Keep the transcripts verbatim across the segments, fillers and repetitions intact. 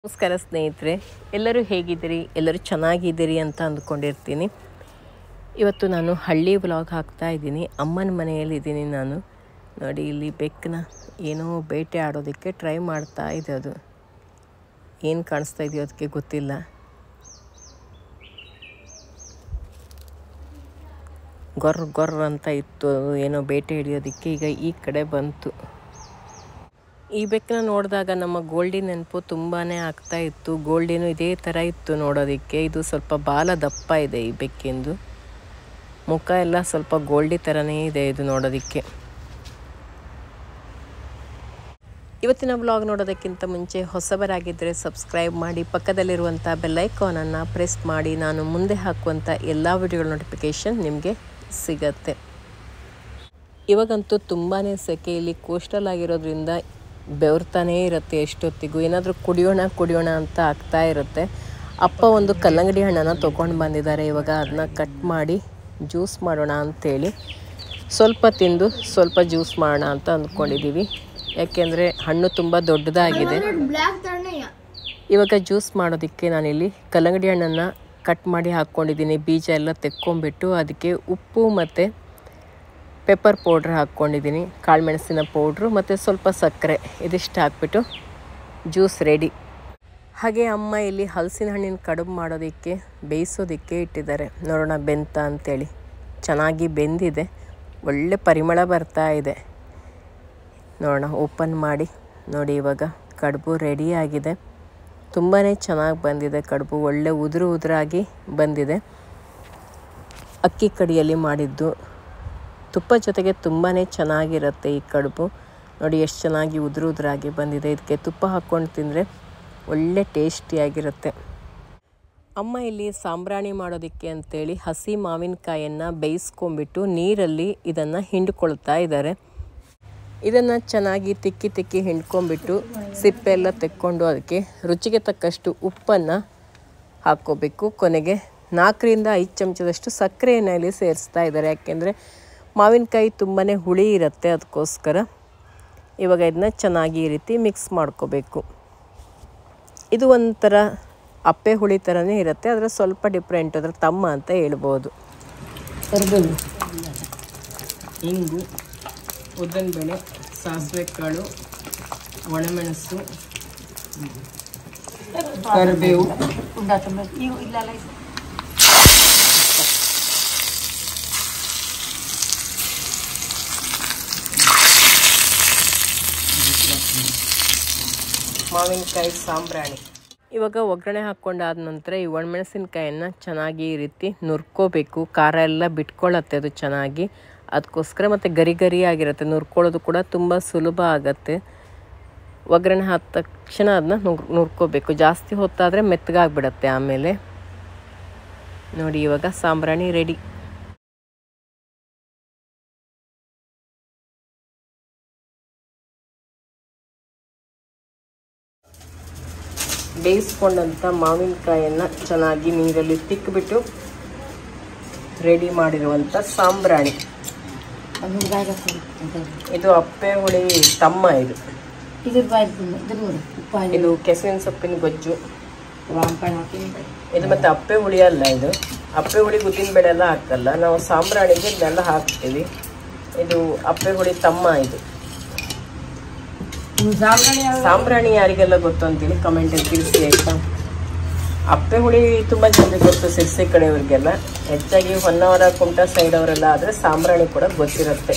ನಮಸ್ಕಾರ ಸ್ನೇಹಿತರೆ, ಎಲ್ಲರೂ ಹೇಗಿದ್ದೀರಿ? ಎಲ್ಲರೂ ಚೆನ್ನಾಗಿದ್ದೀರಿ ಅಂತ ಅಂದ್ಕೊಂಡಿರ್ತೀನಿ. ಇವತ್ತು ನಾನು ಹಳ್ಳಿ ವ್ಲಾಗ್ ಹಾಕ್ತಾ ಇದ್ದೀನಿ. ಅಮ್ಮನ ಮನೆಯಲ್ಲಿದ್ದೀನಿ ನಾನು. ನೋಡಿ, ಇಲ್ಲಿ ಬೆಕ್ಕನ್ನ ಏನೋ ಬೇಟೆ ಆಡೋದಕ್ಕೆ ಟ್ರೈ ಮಾಡ್ತಾ ಇದೆ. ಅದು ಏನು ಕಾಣಿಸ್ತಾ ಇದೆಯೋ ಅದಕ್ಕೆ ಗೊತ್ತಿಲ್ಲ. ಗೊರ್ರ ಗೊರ್ರ ಅಂತ ಇತ್ತು, ಅದು ಏನೋ ಬೇಟೆ ಹಿಡಿಯೋದಕ್ಕೆ ಈಗ ಈ ಕಡೆ ಬಂತು. ಈ ಬೆಕ್ಕನ್ನ ನೋಡಿದಾಗ ನಮ್ಮ ಗೋಲ್ಡಿ ನೆನಪು ತುಂಬಾ ಆಗ್ತಾ ಇತ್ತು. ಗೋಲ್ಡಿನೂ ಇದೇ ಥರ ಇತ್ತು ನೋಡೋದಕ್ಕೆ. ಇದು ಸ್ವಲ್ಪ ಬಾಲ ದಪ್ಪ ಇದೆ ಈ ಬೆಕ್ಕಿಂದು. ಮುಖ ಎಲ್ಲ ಸ್ವಲ್ಪ ಗೋಲ್ಡಿ ಥರನೇ ಇದೆ ಇದು ನೋಡೋದಕ್ಕೆ. ಇವತ್ತಿನ ವ್ಲಾಗ್ ನೋಡೋದಕ್ಕಿಂತ ಮುಂಚೆ ಹೊಸಬರಾಗಿದ್ದರೆ ಸಬ್ಸ್ಕ್ರೈಬ್ ಮಾಡಿ, ಪಕ್ಕದಲ್ಲಿರುವಂಥ ಬೆಲ್ಲೈಕಾನನ್ನು ಪ್ರೆಸ್ ಮಾಡಿ. ನಾನು ಮುಂದೆ ಹಾಕುವಂಥ ಎಲ್ಲ ವಿಡಿಯೋಗಳ ನೋಟಿಫಿಕೇಷನ್ ನಿಮಗೆ ಸಿಗತ್ತೆ. ಇವಾಗಂತೂ ತುಂಬಾ ಸೆಕೆ. ಇಲ್ಲಿ ಕೋಸ್ಟಲ್ ಆಗಿರೋದ್ರಿಂದ ಬೆವರ್ತಾನೇ ಇರುತ್ತೆ. ಎಷ್ಟೊತ್ತಿಗೂ ಏನಾದರೂ ಕುಡಿಯೋಣ ಕುಡಿಯೋಣ ಅಂತ ಆಗ್ತಾ ಇರುತ್ತೆ. ಅಪ್ಪ ಒಂದು ಕಲ್ಲಂಗಡಿ ಹಣ್ಣನ್ನು ತೊಗೊಂಡು ಬಂದಿದ್ದಾರೆ. ಇವಾಗ ಅದನ್ನ ಕಟ್ ಮಾಡಿ ಜ್ಯೂಸ್ ಮಾಡೋಣ ಅಂಥೇಳಿ ಸ್ವಲ್ಪ ತಿಂದು ಸ್ವಲ್ಪ ಜ್ಯೂಸ್ ಮಾಡೋಣ ಅಂತ ಅಂದ್ಕೊಂಡಿದ್ದೀವಿ. ಯಾಕೆಂದರೆ ಹಣ್ಣು ತುಂಬ ದೊಡ್ಡದಾಗಿದೆ. ಇವಾಗ ಜ್ಯೂಸ್ ಮಾಡೋದಕ್ಕೆ ನಾನಿಲ್ಲಿ ಕಲ್ಲಂಗಡಿ ಹಣ್ಣನ್ನು ಕಟ್ ಮಾಡಿ ಹಾಕ್ಕೊಂಡಿದ್ದೀನಿ. ಬೀಜ ಎಲ್ಲ ತೆಕ್ಕೊಂಬಿಟ್ಟು ಅದಕ್ಕೆ ಉಪ್ಪು ಮತ್ತು ಪೆಪ್ಪರ್ ಪೌಡ್ರ್ ಹಾಕ್ಕೊಂಡಿದ್ದೀನಿ, ಕಾಳು ಮೆಣಸಿನ ಪೌಡ್ರು ಮತ್ತು ಸ್ವಲ್ಪ ಸಕ್ಕರೆ, ಇದಿಷ್ಟು ಹಾಕ್ಬಿಟ್ಟು ಜ್ಯೂಸ್ ರೆಡಿ. ಹಾಗೆ ಅಮ್ಮ ಇಲ್ಲಿ ಹಲಸಿನ ಹಣ್ಣಿನ ಕಡುಬು ಮಾಡೋದಕ್ಕೆ ಬೇಯಿಸೋದಕ್ಕೆ ಇಟ್ಟಿದ್ದಾರೆ. ನೋಡೋಣ ಬೆಂತ ಅಂಥೇಳಿ. ಚೆನ್ನಾಗಿ ಬೆಂದಿದೆ, ಒಳ್ಳೆ ಪರಿಮಳ ಬರ್ತಾ ಇದೆ. ನೋಡೋಣ, ಓಪನ್ ಮಾಡಿ ನೋಡಿ. ಇವಾಗ ಕಡುಬು ರೆಡಿಯಾಗಿದೆ. ತುಂಬಾ ಚೆನ್ನಾಗಿ ಬಂದಿದೆ ಕಡುಬು, ಒಳ್ಳೆ ಉದುರು ಉದುರಾಗಿ ಬಂದಿದೆ. ಅಕ್ಕಿ ಕಡಿಯಲ್ಲಿ ಮಾಡಿದ್ದು, ತುಪ್ಪ ಜೊತೆಗೆ ತುಂಬಾ ಚೆನ್ನಾಗಿರುತ್ತೆ ಈ ಕಡುಬು. ನೋಡಿ ಎಷ್ಟು ಚೆನ್ನಾಗಿ ಉದುರು ಉದುರಾಗಿ ಬಂದಿದೆ. ಇದಕ್ಕೆ ತುಪ್ಪ ಹಾಕ್ಕೊಂಡು ತಿಂದರೆ ಒಳ್ಳೆ ಟೇಸ್ಟಿಯಾಗಿರುತ್ತೆ. ಅಮ್ಮ ಇಲ್ಲಿ ಸಾಂಬ್ರಾಣಿ ಮಾಡೋದಕ್ಕೆ ಅಂಥೇಳಿ ಹಸಿ ಮಾವಿನಕಾಯನ್ನು ಬೇಯಿಸ್ಕೊಂಬಿಟ್ಟು ನೀರಲ್ಲಿ ಇದನ್ನು ಹಿಂಡ್ಕೊಳ್ತಾ ಇದ್ದಾರೆ. ಇದನ್ನು ಚೆನ್ನಾಗಿ ತಿಕ್ಕಿ ತಿಕ್ಕಿ ಹಿಂಡ್ಕೊಂಬಿಟ್ಟು ಸಿಪ್ಪೆಲ್ಲ ತೆಕ್ಕೊಂಡು ಅದಕ್ಕೆ ರುಚಿಗೆ ತಕ್ಕಷ್ಟು ಉಪ್ಪನ್ನು ಹಾಕ್ಕೋಬೇಕು. ಕೊನೆಗೆ ನಾಲ್ಕರಿಂದ ಐದು ಚಮಚದಷ್ಟು ಸಕ್ಕರೆಯನ್ನು ಇಲ್ಲಿ ಸೇರಿಸ್ತಾ ಇದ್ದಾರೆ. ಯಾಕೆಂದರೆ ಮಾವಿನಕಾಯಿ ತುಂಬಾ ಹುಳಿ ಇರುತ್ತೆ, ಅದಕ್ಕೋಸ್ಕರ. ಇವಾಗ ಇದನ್ನ ಚೆನ್ನಾಗಿ ಈ ರೀತಿ ಮಿಕ್ಸ್ ಮಾಡ್ಕೋಬೇಕು. ಇದು ಒಂಥರ ಅಪ್ಪೆ ಹುಳಿ ಥರನೇ ಇರುತ್ತೆ, ಆದರೆ ಸ್ವಲ್ಪ ಡಿಫ್ರೆಂಟ್, ಅದರ ತಮ್ಮ ಅಂತ ಹೇಳ್ಬೋದು. ಕರಿಬೇವು, ಇಂಗು, ಉದ್ದಿನಬೇಳೆ, ಸಾಸಿವೆ ಕಾಳು, ಒಣಮೆಣಸು, ಕರಿಬೇವು, ಮಾವಿನಕಾಯಿ ಸಾಂಬ್ರಾಣಿ. ಇವಾಗ ಒಗ್ಗರಣೆ ಹಾಕ್ಕೊಂಡಾದ ನಂತರ ಈ ಒಣಮೆಣಸಿನ್ಕಾಯನ್ನು ಚೆನ್ನಾಗಿ ಈ ರೀತಿ ನುರ್ಕೋಬೇಕು. ಖಾರ ಎಲ್ಲ ಬಿಟ್ಕೊಳ್ಳುತ್ತೆ ಅದು ಚೆನ್ನಾಗಿ, ಅದಕ್ಕೋಸ್ಕರ. ಮತ್ತು ಗರಿ ಗರಿ ಆಗಿರುತ್ತೆ, ನುರ್ಕೊಳ್ಳೋದು ಕೂಡ ತುಂಬ ಸುಲಭ ಆಗುತ್ತೆ. ಒಗ್ಗರಣೆ ಹಾಕಿದ ತಕ್ಷಣ ಅದನ್ನ ನುರ್ ನುರ್ಕೋಬೇಕು. ಜಾಸ್ತಿ ಹೊತ್ತಾದರೆ ಮೆತ್ತಗಾಗ್ಬಿಡತ್ತೆ ಆಮೇಲೆ. ನೋಡಿ, ಇವಾಗ ಸಾಂಬ್ರಾಣಿ ರೆಡಿ. ಬೇಯಿಸ್ಕೊಂಡಂಥ ಮಾವಿನಕಾಯನ್ನು ಚೆನ್ನಾಗಿ ನೀರಲ್ಲಿ ತಿಕ್ಕಿಬಿಟ್ಟು ರೆಡಿ ಮಾಡಿರುವಂಥ ಸಾಂಬ್ರಾಣಿ. ಇದು ಅಪ್ಪೆ ಹುಳಿ ತಮ್ಮ. ಇದು ಇದು ಕೆಸುವಿನ ಸೊಪ್ಪಿನ ಗೊಜ್ಜು. ಇದು ಮತ್ತು ಅಪ್ಪೆ ಹುಳಿ ಅಲ್ಲ, ಇದು ಅಪ್ಪೆ ಹುಳಿ ಉದ್ದಿನಬೇಳೆ ಎಲ್ಲ ಹಾಕಲ್ಲ ನಾವು, ಸಾಂಬ್ರಾಣಿಗೆ ಇದನ್ನೆಲ್ಲ ಹಾಕ್ತೀವಿ. ಇದು ಅಪ್ಪೆ ಹುಳಿ ತಮ್ಮ. ಇದು ಸಾಂಬ್ರಾಣಿ ಯಾರಿಗೆಲ್ಲ ಗೊತ್ತು ಅಂತೇಳಿ ಕಮೆಂಟಲ್ಲಿ ತಿಳಿಸಿ ಆಯಿತಾ. ಅಪ್ಪೆ ಹುಳಿ ತುಂಬ ಜನರಿಗೆ ಗೊತ್ತು, ಸಿರ್ಸಿ ಕಡೆಯವ್ರಿಗೆಲ್ಲ. ಹೆಚ್ಚಾಗಿ ಹೊನ್ನಾವರ ಕುಮಟಾ ಸೈಡ್ ಅವರೆಲ್ಲ ಆದರೆ ಸಾಂಬ್ರಾಣಿ ಕೂಡ ಗೊತ್ತಿರುತ್ತೆ.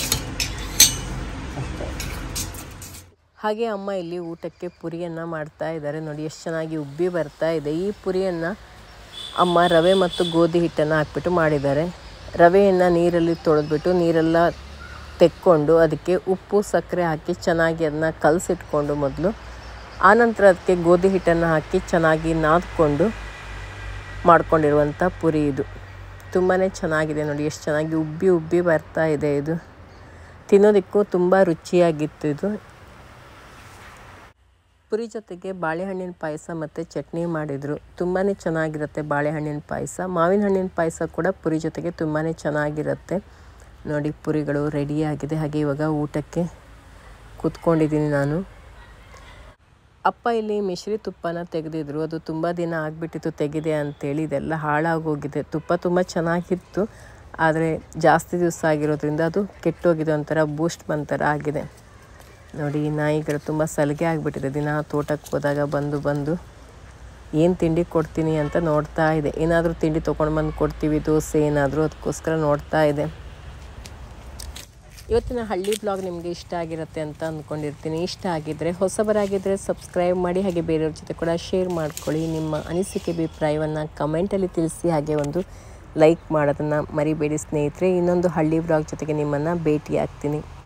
ಹಾಗೆ ಅಮ್ಮ ಇಲ್ಲಿ ಊಟಕ್ಕೆ ಪುರಿಯನ್ನು ಮಾಡ್ತಾ ಇದ್ದಾರೆ. ನೋಡಿ ಎಷ್ಟು ಚೆನ್ನಾಗಿ ಉಬ್ಬಿ ಬರ್ತಾ ಇದೆ. ಈ ಪುರಿಯನ್ನು ಅಮ್ಮ ರವೆ ಮತ್ತು ಗೋಧಿ ಹಿಟ್ಟನ್ನು ಹಾಕ್ಬಿಟ್ಟು ಮಾಡಿದ್ದಾರೆ. ರವೆಯನ್ನು ನೀರಲ್ಲಿ ತೊಳೆದ್ಬಿಟ್ಟು ನೀರೆಲ್ಲ ತೆಕ್ಕೊಂಡು ಅದಕ್ಕೆ ಉಪ್ಪು ಸಕ್ಕರೆ ಹಾಕಿ ಚೆನ್ನಾಗಿ ಅದನ್ನ ಕಲಸಿಟ್ಕೊಂಡು ಮೊದಲು, ಆನಂತರ ಅದಕ್ಕೆ ಗೋಧಿ ಹಿಟ್ಟನ್ನು ಹಾಕಿ ಚೆನ್ನಾಗಿ ನಾದ್ಕೊಂಡು ಮಾಡ್ಕೊಂಡಿರುವಂಥ ಪುರಿ ಇದು. ತುಂಬಾ ಚೆನ್ನಾಗಿದೆ. ನೋಡಿ ಎಷ್ಟು ಚೆನ್ನಾಗಿ ಉಬ್ಬಿ ಉಬ್ಬಿ ಬರ್ತಾ ಇದೆ. ಇದು ತಿನ್ನೋದಕ್ಕೂ ತುಂಬ ರುಚಿಯಾಗಿತ್ತು. ಇದು ಪುರಿ ಜೊತೆಗೆ ಬಾಳೆಹಣ್ಣಿನ ಪಾಯಸ ಮತ್ತು ಚಟ್ನಿ ಮಾಡಿದರು. ತುಂಬಾ ಚೆನ್ನಾಗಿರುತ್ತೆ ಬಾಳೆಹಣ್ಣಿನ ಪಾಯಸ. ಮಾವಿನ ಹಣ್ಣಿನ ಪಾಯಸ ಕೂಡ ಪುರಿ ಜೊತೆಗೆ ತುಂಬಾ ಚೆನ್ನಾಗಿರುತ್ತೆ. ನೋಡಿ, ಪುರಿಗಳು ರೆಡಿಯಾಗಿದೆ. ಹಾಗೆ ಇವಾಗ ಊಟಕ್ಕೆ ಕೂತ್ಕೊಂಡಿದ್ದೀನಿ ನಾನು. ಅಪ್ಪ ಇಲ್ಲಿ ಮಿಶ್ರಿ ತುಪ್ಪನ ತೆಗೆದಿದ್ರು. ಅದು ತುಂಬ ದಿನ ಆಗಿಬಿಟ್ಟಿತ್ತು ತೆಗೆದೆ ಅಂತೇಳಿ. ಇದೆಲ್ಲ ಹಾಳಾಗೋಗಿದೆ. ತುಪ್ಪ ತುಂಬ ಚೆನ್ನಾಗಿತ್ತು, ಆದರೆ ಜಾಸ್ತಿ ದಿವಸ ಆಗಿರೋದ್ರಿಂದ ಅದು ಕೆಟ್ಟೋಗಿದೆ, ಒಂಥರ ಬೂಸ್ಟ್ ಬಂತರ ಆಗಿದೆ. ನೋಡಿ, ನಾಯಿಗಳು ತುಂಬ ಸಲಿಗೆ ಆಗಿಬಿಟ್ಟಿದೆ. ದಿನ ತೋಟಕ್ಕೆ ಹೋದಾಗ ಬಂದು ಬಂದು ಏನು ತಿಂಡಿ ಕೊಡ್ತೀನಿ ಅಂತ ನೋಡ್ತಾ ಇದೆ. ಏನಾದರೂ ತಿಂಡಿ ತೊಗೊಂಡು ಬಂದು ಕೊಡ್ತೀವಿ, ದೋಸೆ ಏನಾದರೂ, ಅದಕ್ಕೋಸ್ಕರ ನೋಡ್ತಾ ಇದೆ. ಇವತ್ತಿನ ಹಳ್ಳಿ ಬ್ಲಾಗ್ ನಿಮಗೆ ಇಷ್ಟ ಆಗಿರುತ್ತೆ ಅಂತ ಅಂದ್ಕೊಂಡಿರ್ತೀನಿ. ಇಷ್ಟ ಆಗಿದ್ದರೆ, ಹೊಸಬರಾಗಿದ್ದರೆ ಸಬ್ಸ್ಕ್ರೈಬ್ ಮಾಡಿ, ಹಾಗೆ ಬೇರೆಯವ್ರ ಜೊತೆ ಕೂಡ ಶೇರ್ ಮಾಡ್ಕೊಳ್ಳಿ. ನಿಮ್ಮ ಅನಿಸಿಕೆ ಅಭಿಪ್ರಾಯವನ್ನು ಕಮೆಂಟಲ್ಲಿ ತಿಳಿಸಿ, ಹಾಗೆ ಒಂದು ಲೈಕ್ ಮಾಡೋದನ್ನು ಮರಿಬೇಡಿ ಸ್ನೇಹಿತರೆ. ಇನ್ನೊಂದು ಹಳ್ಳಿ ಬ್ಲಾಗ್ ಜೊತೆಗೆ ನಿಮ್ಮನ್ನು ಭೇಟಿ ಆಗ್ತೀನಿ.